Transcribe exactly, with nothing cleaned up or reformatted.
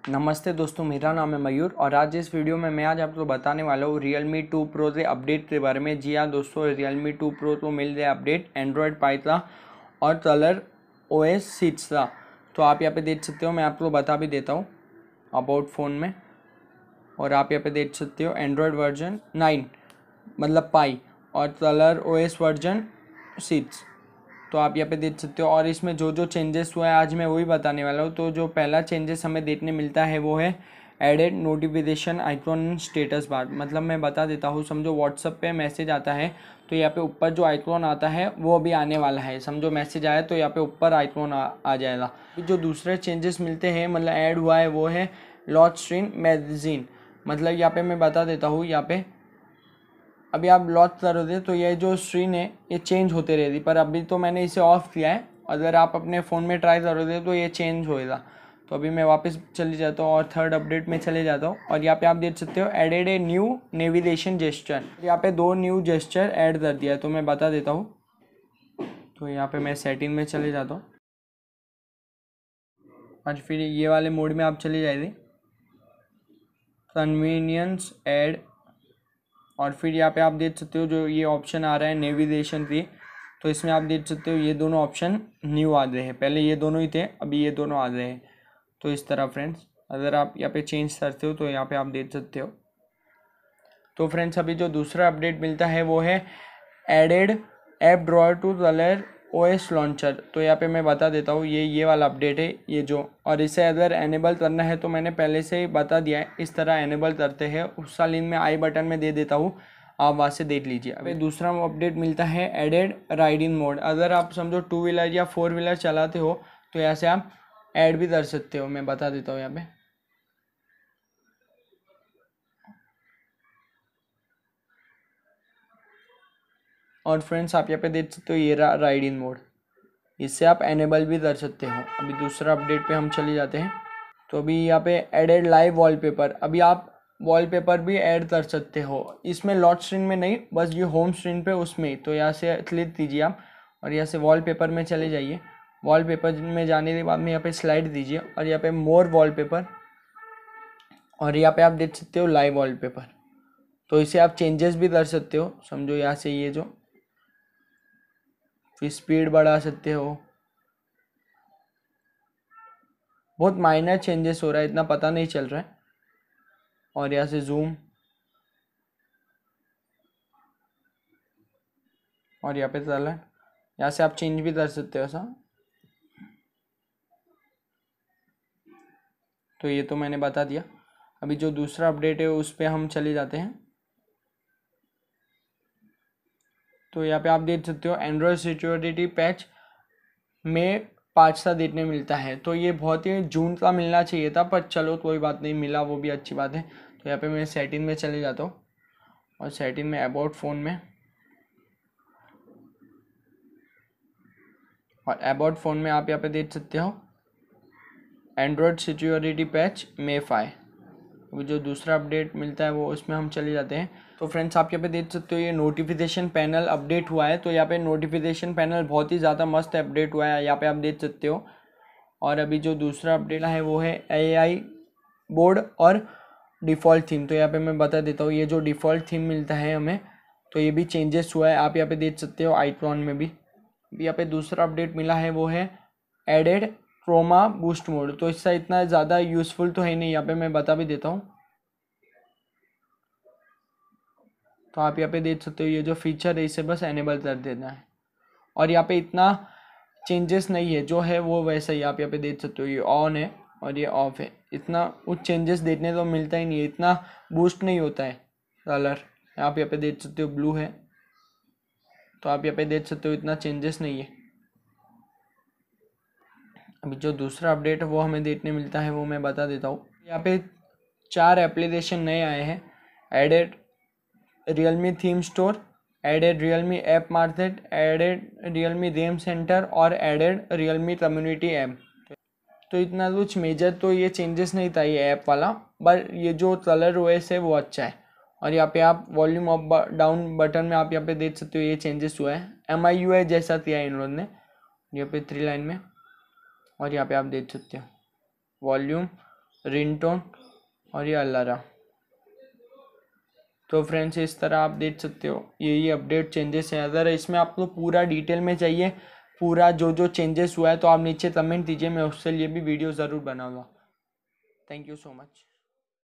नमस्ते दोस्तों, मेरा नाम है मयूर और आज इस वीडियो में मैं आज आपको बताने वाला हूँ Realme टू Pro के अपडेट के बारे में। जी हाँ दोस्तों, Realme टू Pro को मिल गया अपडेट एंड्रॉयड पाइथा और कलर ओ एस सिक्स का। तो आप यहाँ पे देख सकते हो, मैं आपको बता भी देता हूँ अबाउट फ़ोन में। और आप यहाँ पे देख सकते हो एंड्रॉयड वर्जन नाइन मतलब पाई और Color O S version six. तो आप यहाँ पे देख सकते हो और इसमें जो जो चेंजेस हुआ है आज मैं वही बताने वाला हूँ। तो जो पहला चेंजेस हमें देखने मिलता है वो है added notification icon status bar. मतलब मैं बता देता हूँ, समझो व्हाट्सअप पे मैसेज आता है तो यहाँ पे ऊपर जो आइकॉन आता है वो अभी आने वाला है। समझो मैसेज आया तो यहाँ पे ऊपर आइकॉन आ, आ जाएगा। जो दूसरे चेंजेस मिलते हैं मतलब ऐड हुआ है वो है लॉन्च स्क्रीन मैगजीन। मतलब यहाँ पे मैं बता देता हूँ, यहाँ पे अभी आप लॉक करोगे तो ये जो स्क्रीन है ये चेंज होते रहेगी, पर अभी तो मैंने इसे ऑफ किया है। अगर आप अपने फ़ोन में ट्राई करोगे तो ये चेंज होएगा। तो अभी मैं वापस चले जाता हूँ और थर्ड अपडेट में चले जाता हूँ और यहाँ पे आप देख सकते हो added a new navigation gesture. यहाँ पे दो न्यू जेस्चर ऐड कर दिया है, तो मैं बता देता हूँ। तो यहाँ पे मैं सेटिंग में चले जाता हूँ और फिर ये वाले मोड में आप चले जाएंगे कन्वीनियंस ऐड। और फिर यहाँ पे आप देख सकते हो जो ये ऑप्शन आ रहा है नेविगेशन की, तो इसमें आप देख सकते हो ये दोनों ऑप्शन न्यू आ गए हैं। पहले ये दोनों ही थे, अभी ये दोनों आ गए हैं। तो इस तरह फ्रेंड्स, अगर आप यहाँ पे चेंज करते हो तो यहाँ पे आप देख सकते हो। तो फ्रेंड्स, अभी जो दूसरा अपडेट मिलता है वो है added app drawer to Color O S launcher. तो यहाँ पे मैं बता देता हूँ, ये ये वाला अपडेट है ये जो, और इसे अगर एनेबल करना है तो मैंने पहले से ही बता दिया है, इस तरह एनेबल करते हैं। उसका लिंक मैं आई बटन में दे देता हूँ, आप वहाँ से देख लीजिए। अभी दूसरा अपडेट मिलता है एडेड राइडिंग मोड। अगर आप समझो टू व्हीलर या फोर व्हीलर चलाते हो तो यहाँ से आप ऐड भी कर सकते हो। मैं बता देता हूँ यहाँ पे, और फ्रेंड्स आप यहाँ पे देख सकते हो ये रहा राइडिंग मोड, इससे आप एनेबल भी कर सकते हो। अभी दूसरा अपडेट पे हम चले जाते हैं। तो अभी यहाँ पे एडेड लाइव वॉलपेपर, अभी आप वॉलपेपर भी ऐड कर सकते हो इसमें, लॉक स्क्रीन में नहीं, बस ये होम स्क्रीन पे उसमें। तो यहाँ से क्लिक कीजिए आप और यहाँ से वॉलपेपर में चले जाइए। वॉलपेपर में जाने के बाद में यहाँ पे स्लाइड दीजिए और यहाँ पे मोर वॉलपेपर, और यहाँ पे आप देख सकते हो लाइव वॉलपेपर। तो इसे आप चेंजेस भी कर सकते हो। समझो यहाँ से ये जो फिर स्पीड बढ़ा सकते हो, बहुत माइनर चेंजेस हो रहा है, इतना पता नहीं चल रहा है। और यहाँ से जूम, और यहाँ पे चला है, यहाँ से आप चेंज भी कर सकते हो ऐसा। तो ये तो मैंने बता दिया। अभी जो दूसरा अपडेट है उस पर हम चले जाते हैं। तो यहाँ पे आप देख सकते हो एंड्रॉयड सिक्योरिटी पैच में पाँच सा देखने मिलता है। तो ये बहुत ही जून का मिलना चाहिए था, पर चलो कोई बात नहीं, मिला वो भी अच्छी बात है। तो यहाँ पे मैं सेटिंग में चले जाता हूँ और सेटिंग में अबाउट फ़ोन में, और अबाउट फ़ोन में आप यहाँ पे देख सकते हो Android security patch May five. अभी जो दूसरा अपडेट मिलता है वो उसमें हम चले जाते हैं। तो फ्रेंड्स आप यहाँ पे देख सकते हो ये नोटिफिकेशन पैनल अपडेट हुआ है। तो यहाँ पे नोटिफिकेशन पैनल बहुत ही ज़्यादा मस्त अपडेट हुआ है, यहाँ पे आप देख सकते हो। और अभी जो दूसरा अपडेट है वो है ए आई बोर्ड और डिफ़ॉल्ट थीम। तो यहाँ पे मैं बता देता हूँ, ये जो डिफ़ॉल्ट थीम मिलता है हमें, तो ये भी चेंजेस हुआ है, आप यहाँ पे देख सकते हो आइकॉन में भी। यहाँ पे दूसरा अपडेट मिला है वो है एडेड क्रोमा बूस्ट मोड। तो इसका इतना ज़्यादा यूज़फुल तो है नहीं, यहाँ पे मैं बता भी देता हूँ। तो आप यहाँ पे देख सकते हो ये जो फीचर है इसे बस एनेबल कर देना है, और यहाँ पे इतना चेंजेस नहीं है, जो है वो वैसा ही। आप यहाँ पे देख सकते हो ये ऑन है और ये ऑफ है, इतना कुछ चेंजेस देखने तो मिलता ही नहीं है, इतना बूस्ट नहीं होता है कलर। आप यहाँ पे देख सकते हो ब्लू है, तो आप यहाँ पे देख सकते हो इतना चेंजेस नहीं है। अभी जो दूसरा अपडेट है वो हमें देखने मिलता है वो मैं बता देता हूँ। यहाँ पे चार एप्लीकेशन नए आए हैं, added Realme theme store, added Realme app market, added Realme game centre और एडेड रियलमी कम्युनिटी ऐप। तो इतना कुछ मेजर तो ये चेंजेस नहीं था ये ऐप वाला, पर ये जो कलर ओएस है वो अच्छा है। और यहाँ पे आप वॉल्यूम अप डाउन बटन में आप यहाँ पे देख सकते हो ये चेंजेस हुआ है, एम आई यू आई जैसा किया है इन्होंने यहाँ पे थ्री लाइन में। और यहाँ पे आप देख सकते हो वॉल्यूम रिंगटोन और ये अलार्म। तो फ्रेंड्स इस तरह आप देख सकते हो यही अपडेट चेंजेस है। अगर इसमें आपको पूरा डिटेल में चाहिए, पूरा जो जो चेंजेस हुआ है, तो आप नीचे कमेंट दीजिए, मैं उसके लिए भी वीडियो ज़रूर बनाऊंगा। Thank you so much.